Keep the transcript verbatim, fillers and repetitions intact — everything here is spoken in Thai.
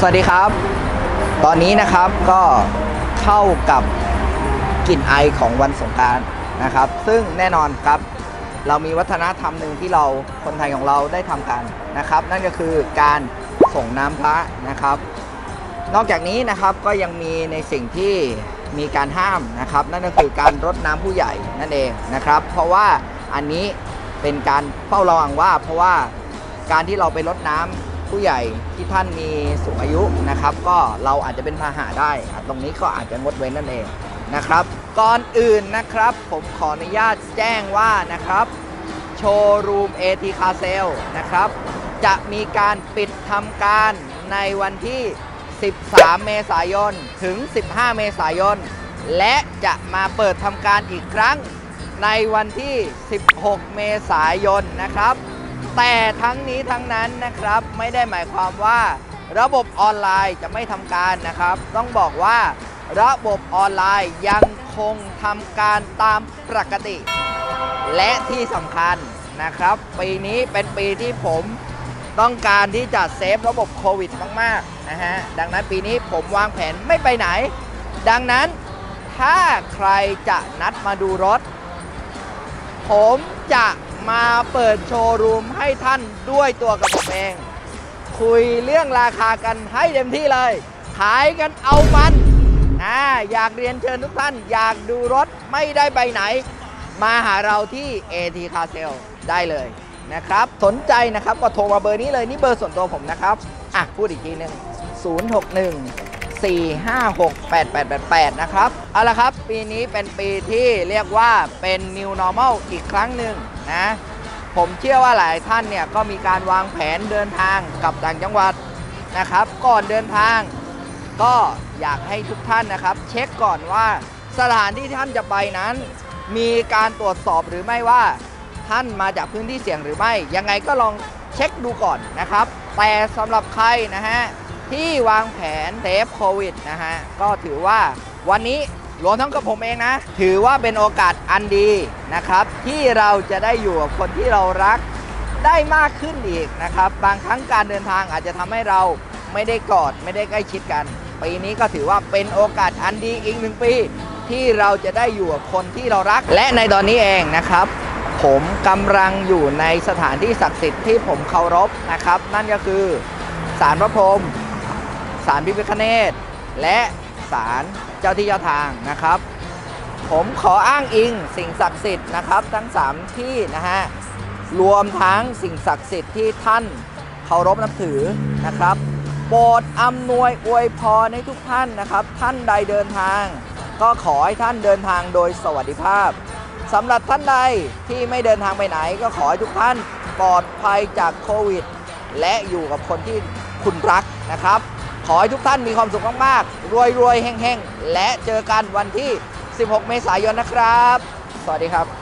สวัสดีครับตอนนี้นะครับก็เข้ากับกลิ่นไอของวันสงกรานต์นะครับซึ่งแน่นอนครับเรามีวัฒนธรรมหนึ่งที่เราคนไทยของเราได้ทำกันนะครับนั่นก็คือการส่งน้ำพระนะครับนอกจากนี้นะครับก็ยังมีในสิ่งที่มีการห้ามนะครับนั่นก็คือการรดน้ำผู้ใหญ่นั่นเองนะครับเพราะว่าอันนี้เป็นการเฝ้าระวังว่าเพราะว่าการที่เราไปรดน้ำผู้ใหญ่ที่ท่านมีสูงอายุนะครับก็เราอาจจะเป็นพาหะได้ตรงนี้ก็อาจจะงดเว้นนั่นเองนะครับก่อนอื่นนะครับผมขออนุญาตแจ้งว่านะครับโชว์รูม เอ ที Car Sale นะครับจะมีการปิดทำการในวันที่สิบสามเมษายนถึงสิบห้าเมษายนและจะมาเปิดทำการอีกครั้งในวันที่สิบหกเมษายนนะครับแต่ทั้งนี้ทั้งนั้นนะครับไม่ได้หมายความว่าระบบออนไลน์จะไม่ทำการนะครับต้องบอกว่าระบบออนไลน์ยังคงทำการตามปกติและที่สำคัญนะครับปีนี้เป็นปีที่ผมต้องการที่จะเซฟระบบโควิดมากๆนะฮะดังนั้นปีนี้ผมวางแผนไม่ไปไหนดังนั้นถ้าใครจะนัดมาดูรถผมจะมาเปิดโชว์รูมให้ท่านด้วยตัวกับผมเองคุยเรื่องราคากันให้เต็มที่เลยขายกันเอามันอ่าอยากเรียนเชิญทุกท่านอยากดูรถไม่ได้ไปไหนมาหาเราที่ เอ ที Car Sale ได้เลยนะครับสนใจนะครับก็โทรมาเบอร์นี้เลยนี่เบอร์ส่วนตัวผมนะครับอ่ะพูดอีกทีหนึ่งศูนย์ หก หนึ่ง สี่ ห้า หก แปด แปด แปด แปดนะครับเอาละครับปีนี้เป็นปีที่เรียกว่าเป็น New Normal อีกครั้งหนึ่งนะผมเชื่อว่าหลายท่านเนี่ยก็มีการวางแผนเดินทางกับต่างจังหวัดนะครับก่อนเดินทางก็อยากให้ทุกท่านนะครับเช็คก่อนว่าสถานที่ท่านจะไปนั้นมีการตรวจสอบหรือไม่ว่าท่านมาจากพื้นที่เสี่ยงหรือไม่ยังไงก็ลองเช็คดูก่อนนะครับแต่สำหรับใครนะฮะที่วางแผนเซฟโควิดนะฮะก็ถือว่าวันนี้รวมทั้งกับผมเองนะถือว่าเป็นโอกาสอันดีนะครับที่เราจะได้อยู่กับคนที่เรารักได้มากขึ้นอีกนะครับบางครั้งการเดินทางอาจจะทำให้เราไม่ได้กอดไม่ได้ใกล้ชิดกันปีนี้ก็ถือว่าเป็นโอกาสอันดีอีกหนึ่งปีที่เราจะได้อยู่กับคนที่เรารักและในตอนนี้เองนะครับผมกำลังอยู่ในสถานที่ศักดิ์สิทธิ์ที่ผมเคารพนะครับนั่นก็คือศาลพระพรหมศาลพระพิฆเนศและศาลเจ้าที่เจ้าทางนะครับผมขออ้างอิงสิ่งศักดิ์สิทธิ์นะครับทั้งสามที่นะฮะรวมทั้งสิ่งศักดิ์สิทธิ์ที่ท่านเคารพนับถือนะครับโปรดอำนวยอวยพรให้ทุกท่านนะครับท่านใดเดินทางก็ขอให้ท่านเดินทางโดยสวัสดิภาพสำหรับท่านใดที่ไม่เดินทางไปไหนก็ขอให้ทุกท่านปลอดภัยจากโควิดและอยู่กับคนที่คุณรักนะครับขอให้ทุกท่านมีความสุขมากๆรวยๆแห่งๆและเจอกันวันที่สิบหกเมษายนนะครับสวัสดีครับ